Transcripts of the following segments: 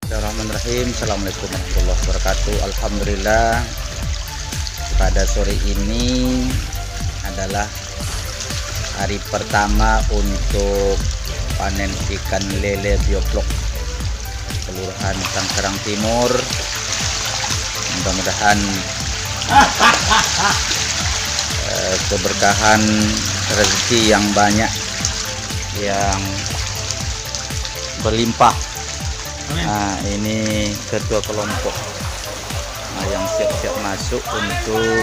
Bismillahirrahmanirrahim. Assalamualaikum warahmatullahi wabarakatuh. Alhamdulillah, pada sore ini adalah hari pertama untuk panen ikan lele bioblok Kelurahan Tanggerang Timur. Mudah-mudahan keberkahan rezeki yang banyak, yang berlimpah. Nah, ini ketua kelompok yang siap-siap masuk untuk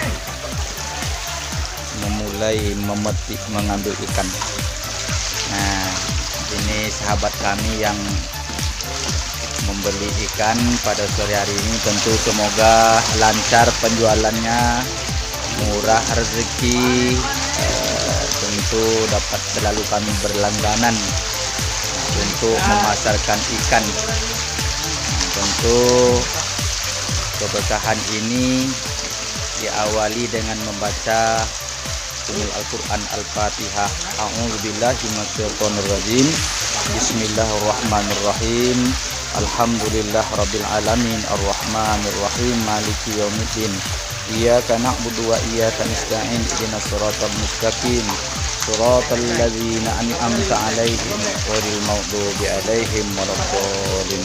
memulai memetik, mengambil ikan. Nah, ini sahabat kami yang membeli ikan pada sore hari ini. Tentu semoga lancar penjualannya, murah rezeki, tentu dapat selalu kami berlangganan untuk memasarkan ikan. Tentu keberkahan ini diawali dengan membaca Al-Quran Al-Fatihah. A'udzubillahi minasyaitonirrajim. Bismillahirrahmanirrahim. Alhamdulillah rabbil alamin, arrahmanirrahim, maliki yaumiddin. Iyyaka na'budu wa iyyaka nasta'in, ihdinas siratal mustaqim, siratal ladzina an'amta 'alaihim ghairil maghdubi 'alaihim waladdallin.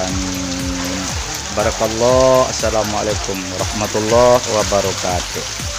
Amin. Barakallah. Assalamualaikum warahmatullahi wabarakatuh.